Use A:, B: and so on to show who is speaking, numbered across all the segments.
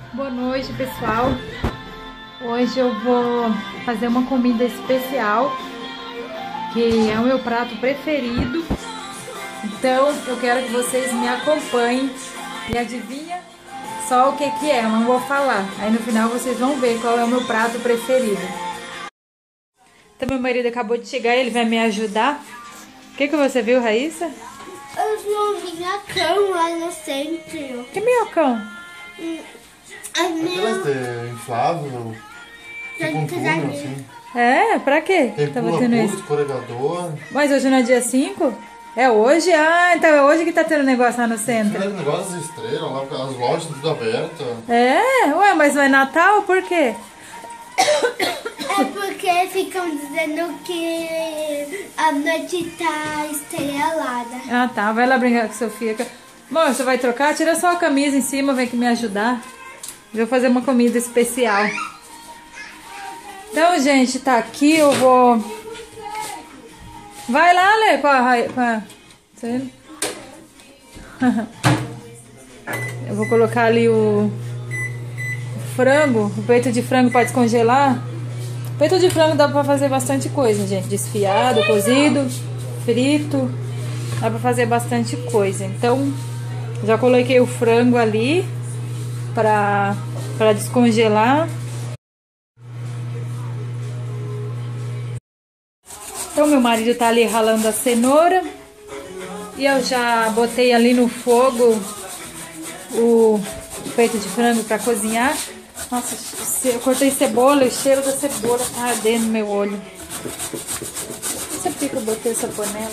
A: Boa noite, pessoal. Hoje eu vou fazer uma comida especial, que é o meu prato preferido. Então eu quero que vocês me acompanhem e adivinha só o que é, eu não vou falar. Aí no final vocês vão ver qual é o meu prato preferido. Então meu marido acabou de chegar, ele vai me ajudar. O que você viu, Raíssa?
B: Eu vi um minhocão lá no centro.
A: Que minhocão?
C: Aquelas de inflável, tipo um túnel assim.
A: É? Pra quê?
C: Tem pula-pula, escorregador.
A: Mas hoje não é dia 5? É hoje? Ah, então é hoje que tá tendo negócio lá no centro.
C: Tem negócio das estrelas lá, as lojas tudo abertas.
A: É? Ué, mas não é Natal? Por quê?
B: É porque ficam dizendo que a noite tá estrelada.
A: Ah, tá. Vai lá brincar com a Sofia. Amor, você vai trocar? Tira só a camisa em cima, vem aqui me ajudar. Eu vou fazer uma comida especial. Então, gente, tá aqui, eu vou... Vai lá, Lê, Eu vou colocar ali o frango, o peito de frango para descongelar. O peito de frango dá pra fazer bastante coisa, gente. Desfiado, cozido, frito. Dá pra fazer bastante coisa. Então, já coloquei o frango ali pra descongelar. Então meu marido tá ali ralando a cenoura. E eu já botei ali no fogo o peito de frango pra cozinhar. Nossa, eu cortei cebola, o cheiro da cebola tá ardendo no meu olho. Não sei por que eu botei essa panela.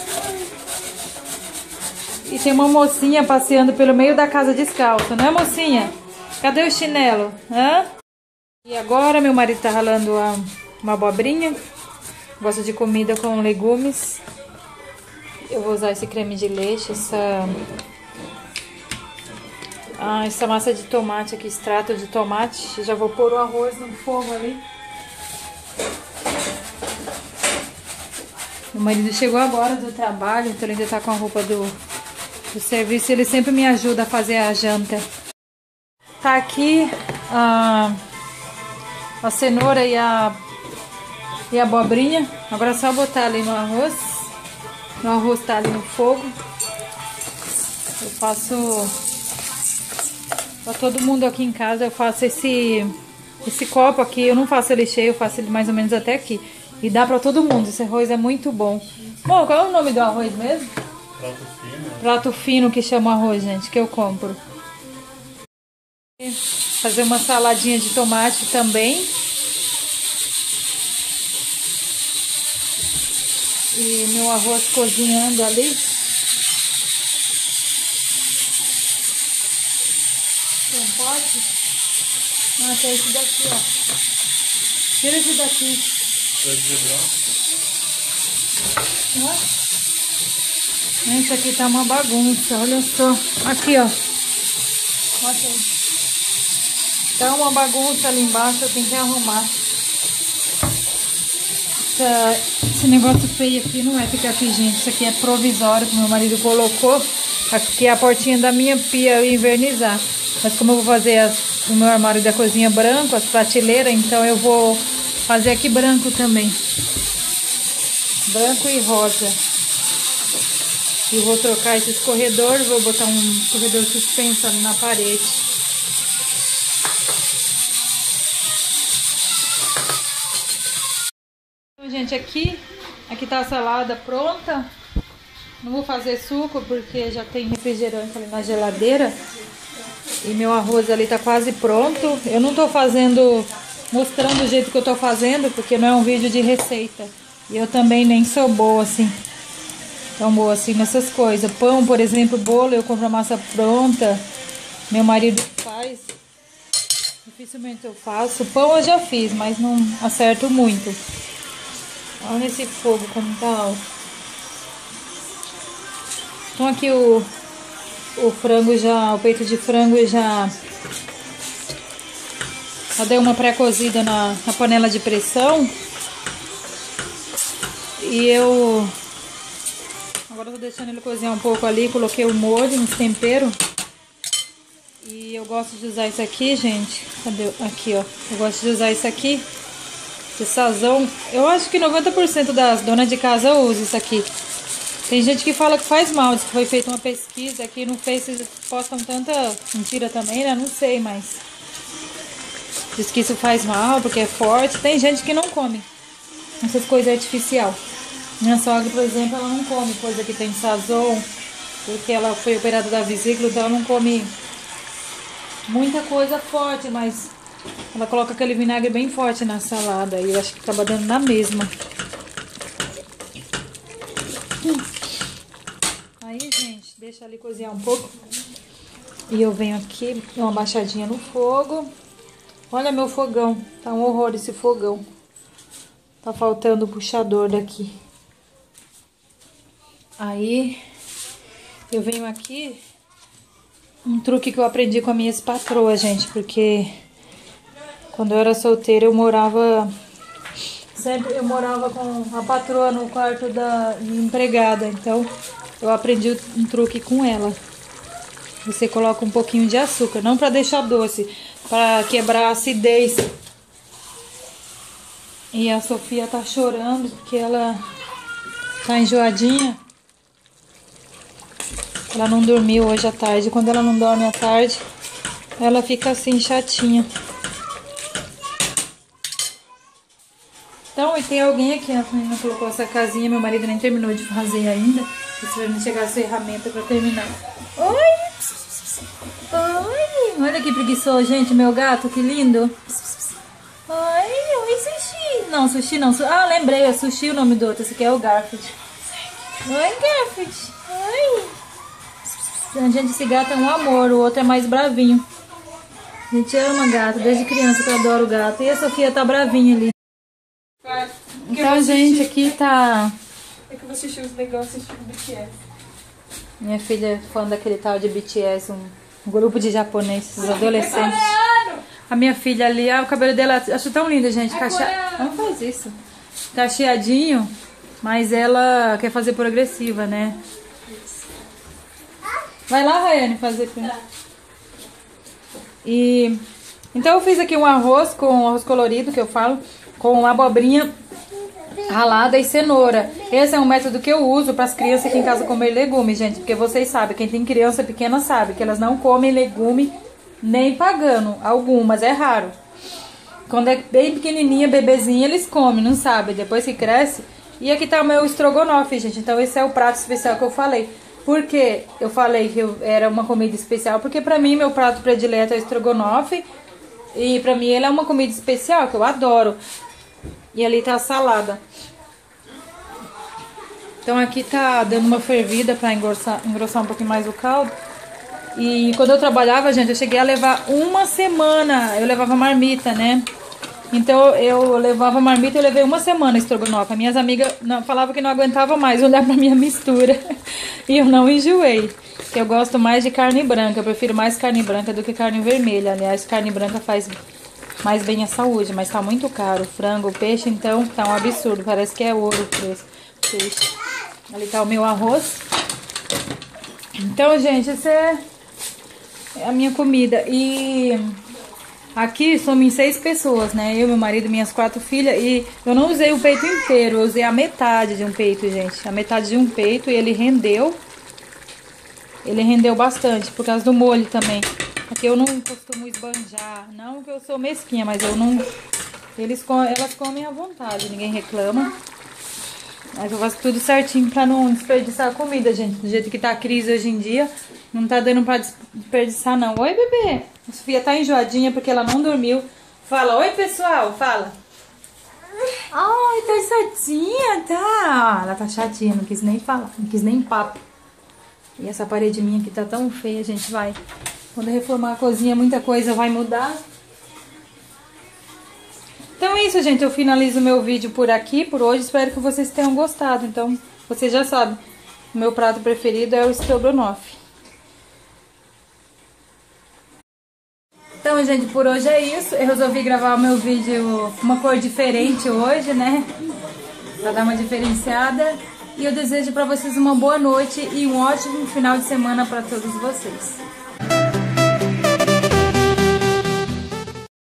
A: E tem uma mocinha passeando pelo meio da casa descalço, né, mocinha? Cadê o chinelo? Hã? E agora meu marido tá ralando uma abobrinha. Gosto de comida com legumes. Eu vou usar esse creme de leite, essa massa de tomate aqui, extrato de tomate. Já vou pôr o arroz no fogo ali. Meu marido chegou agora do trabalho, então ele ainda tá com a roupa do serviço. Ele sempre me ajuda a fazer a janta. Tá aqui a cenoura e a abobrinha. Agora é só botar ali no arroz. O arroz tá ali no fogo. Eu faço pra todo mundo aqui em casa. Eu faço esse copo aqui. Eu não faço ele cheio, eu faço ele mais ou menos até aqui. E dá pra todo mundo. Esse arroz é muito bom. Bom, qual é o nome do arroz mesmo?
C: Prato fino.
A: Prato fino que chama arroz, gente, que eu compro. Fazer uma saladinha de tomate também. E meu arroz cozinhando ali. Tem um pote? Ah, tem esse daqui, ó. Tira esse daqui. Esse aqui tá uma bagunça, olha só. Aqui, ó. Olha aí. Tá uma bagunça ali embaixo, eu tenho que arrumar. Esse negócio feio aqui não vai ficar aqui, gente. Isso aqui é provisório que meu marido colocou. Aqui é a portinha da minha pia eu invernizar. Mas como eu vou fazer o meu armário da cozinha branco, as prateleiras, então eu vou fazer aqui branco também. Branco e rosa. E vou trocar esse escorredor, vou botar um escorredor suspenso ali na parede. Então, gente, aqui tá a salada pronta. Não vou fazer suco porque já tem refrigerante ali na geladeira. E meu arroz ali tá quase pronto. Eu não tô mostrando o jeito que eu tô fazendo, porque não é um vídeo de receita. E eu também nem sou boa assim. Tão boa assim nessas coisas. Pão, por exemplo, bolo, eu compro a massa pronta. Meu marido faz. Dificilmente eu faço. Pão eu já fiz, mas não acerto muito. Olha esse fogo como tá alto. Então aqui o frango já, o peito de frango já dei uma pré-cozida na panela de pressão. E eu agora tô deixando ele cozinhar um pouco ali, coloquei o molho, uns temperos. E eu gosto de usar isso aqui, gente. Cadê? Aqui, ó. Eu gosto de usar isso aqui. Esse sazão. Eu acho que 90% das donas de casa usam isso aqui. Tem gente que fala que faz mal. Diz que foi feita uma pesquisa aqui no Face. Postam tanta mentira também, né? Não sei, mas... diz que isso faz mal porque é forte. Tem gente que não come essas coisas artificiais. Minha sogra, por exemplo, ela não come coisa que tem sazon. Porque ela foi operada da vesícula, então ela não come muita coisa forte, mas ela coloca aquele vinagre bem forte na salada e eu acho que acaba dando na mesma. Aí, gente, deixa ali cozinhar um pouco. E eu venho aqui, dou uma baixadinha no fogo. Olha meu fogão, tá um horror esse fogão. Tá faltando o puxador daqui. Aí, eu venho aqui... um truque que eu aprendi com a minha ex-patroa, gente, porque quando eu era solteira eu morava com a patroa no quarto da empregada, então eu aprendi um truque com ela. Você coloca um pouquinho de açúcar, não para deixar doce, para quebrar a acidez. E a Sofia tá chorando porque ela tá enjoadinha. Ela não dormiu hoje à tarde. Quando ela não dorme à tarde, ela fica assim, chatinha. Então, e tem alguém aqui, a menina colocou essa casinha, meu marido nem terminou de fazer ainda. Esperando chegar a ferramenta pra terminar. Oi! Oi! Olha que preguiçoso, gente, meu gato, que lindo. Oi, Sushi. Não, Sushi não. Ah, lembrei, é Sushi o nome do outro. Esse aqui é o Garfield. Oi, Garfield. Oi! Gente, esse gato é um amor, o outro é mais bravinho. A gente ama gato, desde criança que eu adoro gato. E a Sofia tá bravinha ali. Então, gente, aqui tá...
D: é que eu vou assistir os negócios do BTS.
A: Minha filha é fã daquele tal de BTS, um grupo de japoneses, adolescentes. A minha filha ali, o cabelo dela, acho tão lindo, gente. Não faz isso. Cacheadinho, mas ela quer fazer progressiva, né? Vai lá, Rayane, fazer. E então eu fiz aqui um arroz com arroz colorido, que eu falo, com abobrinha ralada e cenoura. Esse é um método que eu uso para as crianças aqui em casa comer legumes, gente, porque vocês sabem, quem tem criança pequena sabe que elas não comem legume nem pagando, algumas, é raro. Quando é bem pequenininha, bebezinha, eles comem, não sabem, depois que cresce. E aqui tá o meu estrogonofe, gente, então esse é o prato especial que eu falei. Por que eu falei que era uma comida especial? Porque pra mim, meu prato predileto é o estrogonofe. E pra mim ele é uma comida especial, que eu adoro. E ali tá a salada. Então aqui tá dando uma fervida pra engrossar um pouquinho mais o caldo. E quando eu trabalhava, gente, eu cheguei a levar uma semana. Eu levava marmita, né? Então eu levava marmita e eu levei uma semana estrogonofe. Minhas amigas falavam que não aguentava mais olhar pra minha mistura. E eu não enjoei. Porque eu gosto mais de carne branca. Eu prefiro mais carne branca do que carne vermelha. Aliás, carne branca faz mais bem à saúde. Mas tá muito caro. Frango, peixe, então tá um absurdo. Parece que é ouro o preço. Peixe. Ali tá o meu arroz. Então, gente, essa é a minha comida. E aqui somos em 6 pessoas, né? Eu, meu marido, minhas 4 filhas. E eu não usei o peito inteiro. Eu usei a metade de um peito, gente. A metade de um peito. E ele rendeu. Ele rendeu bastante. Por causa do molho também. Aqui eu não costumo esbanjar. Não que eu sou mesquinha, mas eu não... Elas comem à vontade. Ninguém reclama. Mas eu faço tudo certinho pra não desperdiçar a comida, gente. Do jeito que tá a crise hoje em dia, não tá dando pra desperdiçar, não. Oi, bebê. A Sofia tá enjoadinha porque ela não dormiu. Fala, oi, pessoal. Fala. Ai, tá chatinha, tá? Ela tá chatinha, não quis nem falar, não quis nem papo. E essa parede minha aqui tá tão feia, gente, vai. Quando reformar a cozinha, muita coisa vai mudar. Então é isso, gente. Eu finalizo o meu vídeo por aqui, por hoje. Espero que vocês tenham gostado. Então, vocês já sabem. O meu prato preferido é o estrogonofe. Então, gente, por hoje é isso. Eu resolvi gravar o meu vídeo com uma cor diferente hoje, né? Pra dar uma diferenciada. E eu desejo pra vocês uma boa noite e um ótimo final de semana pra todos vocês.